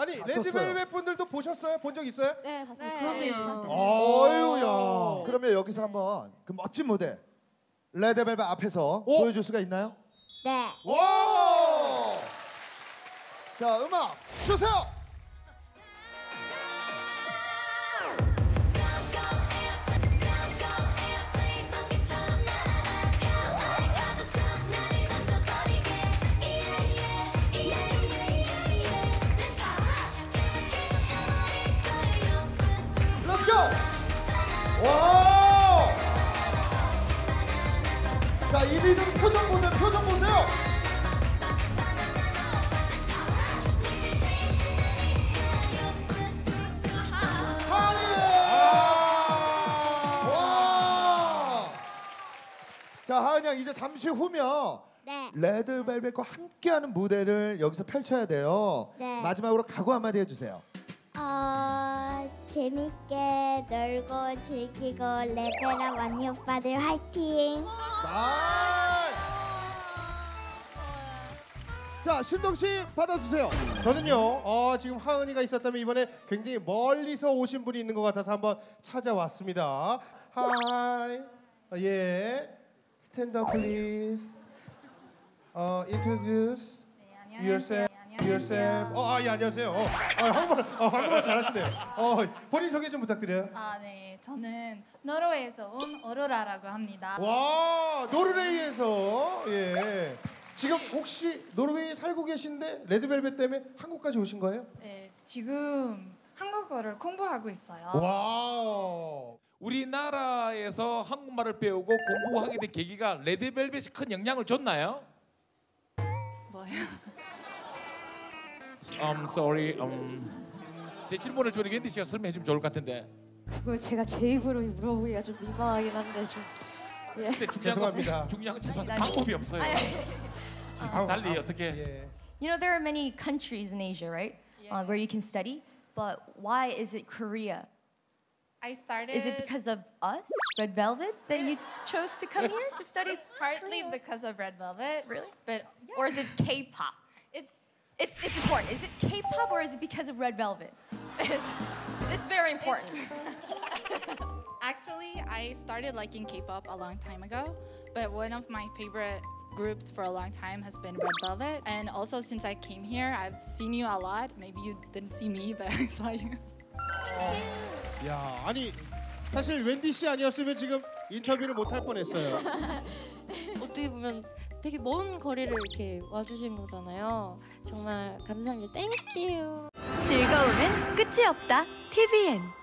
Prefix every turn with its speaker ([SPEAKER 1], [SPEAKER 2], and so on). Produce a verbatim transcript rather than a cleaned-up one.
[SPEAKER 1] 아니
[SPEAKER 2] 다쳤어요.
[SPEAKER 1] 레드벨벳 분들도 보셨어요? 본 적 있어요?
[SPEAKER 3] 네, 봤어요.
[SPEAKER 4] 네.
[SPEAKER 3] 그런 적 있어요.
[SPEAKER 2] 어유야. 그러면 여기서 한번 그 멋진 무대 레드벨벳 앞에서
[SPEAKER 1] 오!
[SPEAKER 2] 보여줄 수가 있나요?
[SPEAKER 3] 네.
[SPEAKER 2] 와! 자, 음악 주세요. Let's go. 와! 자, 이 리듬 표정 보세요. 표정 보세요. 하니! 와! 자, 하은이 양 이제 잠시 후면
[SPEAKER 3] 네.
[SPEAKER 2] 레드벨벳과 함께하는 무대를 여기서 펼쳐야 돼요.
[SPEAKER 3] 네.
[SPEAKER 2] 마지막으로 각오 한마디 해주세요.
[SPEAKER 3] 어, 재밌게 놀고 즐기고 레벨업 언니 오빠들 화이팅!
[SPEAKER 2] 나이스! 자, 신동 씨 받아주세요.
[SPEAKER 1] 저는요. 어, 지금 하은이가 있었다면 이번에 굉장히 멀리서 오신 분이 있는 것 같아서 한번 찾아왔습니다. 하이. 어, 예. Stand up please. 어, introduce yourself. yourself. 어, 아, 예, 안녕하세요. 어, 아, 한국말, 어, 한국말 잘하시네요. 어, 본인 소개 좀 부탁드려요.
[SPEAKER 4] 아, 네. 저는 노르웨이에서 온 오로라라고 합니다.
[SPEAKER 1] 와, 노르웨이에서 예. 지금 혹시 노르웨이에 살고 계신데 레드벨벳 때문에 한국까지 오신 거예요?
[SPEAKER 4] 네, 지금 한국어를 공부하고 있어요.
[SPEAKER 1] 와.
[SPEAKER 5] 우리나라에서 한국말을 배우고 공부하게 된 계기가 레드벨벳이 큰 영향을 줬나요?
[SPEAKER 4] 뭐예요?
[SPEAKER 5] I'm sorry. Um, 제 질문을 좀 wendy 씨가 설명해 주면 좋을 것 같은데.
[SPEAKER 6] 그걸 제가 제 입으로 물어보기가 좀 민망하긴 한데 좀. 예.
[SPEAKER 5] 근데 중요한
[SPEAKER 1] 죄송합니다.
[SPEAKER 5] 건, 중요한 건 죄송한데
[SPEAKER 4] 아니, 아니.
[SPEAKER 5] 방법이 없어요.
[SPEAKER 1] 아,
[SPEAKER 5] 달리
[SPEAKER 1] 아,
[SPEAKER 5] 어떻게?
[SPEAKER 1] 예.
[SPEAKER 6] You know there are many countries in Asia, right?
[SPEAKER 4] Yeah.
[SPEAKER 6] Uh, where you can study, but why is it Korea?
[SPEAKER 4] I started.
[SPEAKER 6] Is it because of us, Red Velvet, that you chose to come here to study?
[SPEAKER 4] It's partly because of Red Velvet.
[SPEAKER 6] Really?
[SPEAKER 4] But yeah,
[SPEAKER 6] Or is it K-pop?
[SPEAKER 4] it's
[SPEAKER 6] It's it's important. Is it K-pop or is it because of Red Velvet? It's it's very important.
[SPEAKER 4] actually I started liking K-pop a long time ago, but one of my favorite groups for a long time has been Red Velvet, and also since I came here, I've seen you a lot. Maybe you didn't see me, but I saw you.
[SPEAKER 1] 야, 아니 사실 웬디 씨 아니었으면 지금 인터뷰를 못 할 뻔했어요.
[SPEAKER 7] 어떻게 보면 되게 먼 거리를 이렇게 와주신 거잖아요. 정말 감사합니다. 땡큐.
[SPEAKER 8] 즐거움은 끝이 없다. 티비엔